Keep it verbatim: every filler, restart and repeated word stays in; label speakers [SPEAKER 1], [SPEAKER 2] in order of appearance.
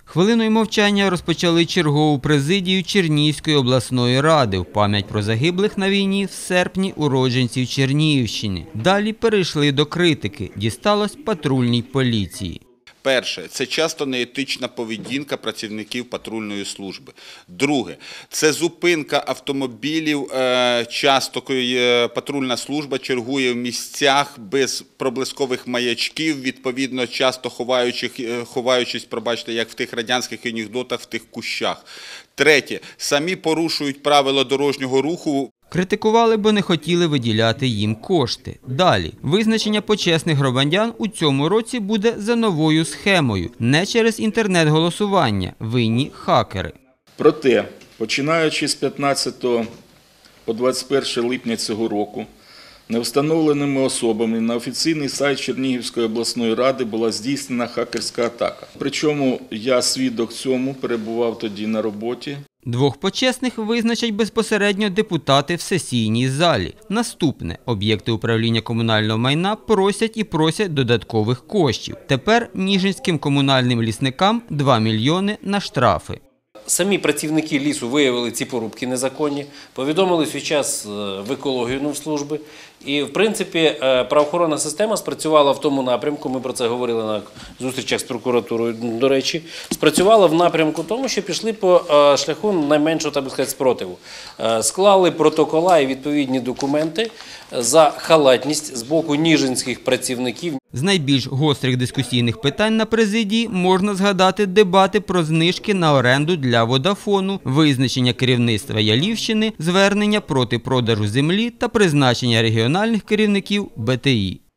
[SPEAKER 1] Хвилиною мовчання розпочали чергову президію Чернігівської обласної ради в пам'ять про загиблих на війні в серпні уродженців Чернігівщини. Далі перейшли до критики. Дісталось патрульній поліції.
[SPEAKER 2] Перше – це часто неетична поведінка працівників патрульної служби. Друге – це зупинка автомобілів. Часто патрульна служба чергує в місцях без проблискових маячків, відповідно, часто ховаючись, пробачте, як в тих радянських анекдотах, в тих кущах. Третє – самі порушують правила дорожнього руху.
[SPEAKER 1] Критикували, бо не хотіли виділяти їм кошти. Далі. Визначення почесних громадян у цьому році буде за новою схемою. Не через інтернет-голосування. Винні хакери.
[SPEAKER 3] Проте, починаючи з п'ятнадцятого по двадцять перше липня цього року, невстановленими особами на офіційний сайт Чернігівської обласної ради була здійснена хакерська атака. Причому я свідок цьому, перебував тоді на роботі.
[SPEAKER 1] Двох почесних визначать безпосередньо депутати в сесійній залі. Наступне. Об'єкти управління комунального майна просять і просять додаткових коштів. Тепер ніжинським комунальним лісникам два мільйони на штрафи.
[SPEAKER 4] Самі працівники лісу виявили ці порубки незаконні, повідомили свій час в екологію служби. І, в принципі, правоохоронна система спрацювала в тому напрямку, ми про це говорили на зустрічах з прокуратурою, до речі, спрацювала в напрямку тому, що пішли по шляху найменшого, так би сказати, спротиву. Склали протокола і відповідні документи за халатність з боку ніжинських працівників.
[SPEAKER 1] З найбільш гострих дискусійних питань на президії можна згадати дебати про знижки на оренду для Водафону, визначення керівництва Ялівщини, звернення проти продажу землі та призначення регіональних керівників Б Т І.